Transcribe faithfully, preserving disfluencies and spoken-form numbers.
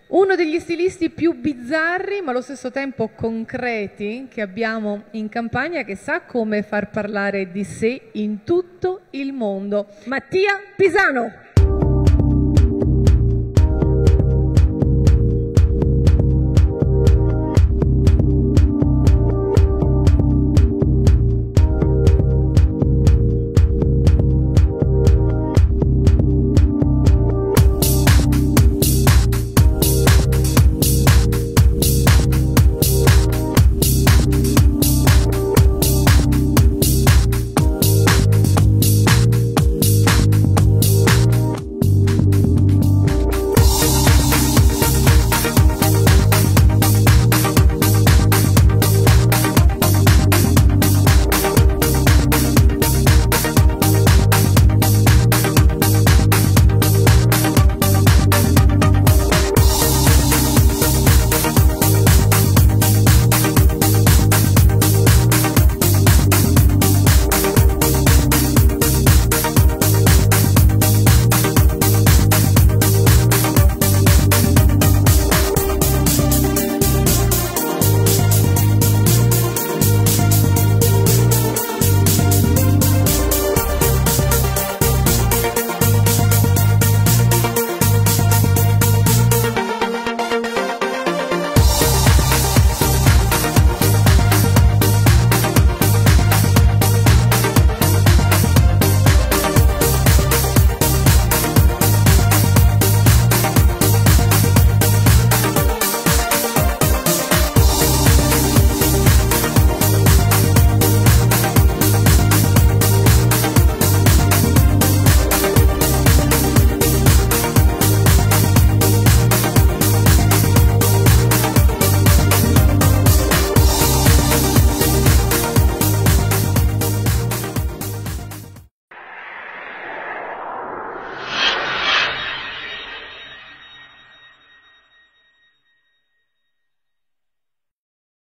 Uno degli stilisti più bizzarri ma allo stesso tempo concreti che abbiamo in Campania, che sa come far parlare di sé in tutto il mondo. Mattia Pisano.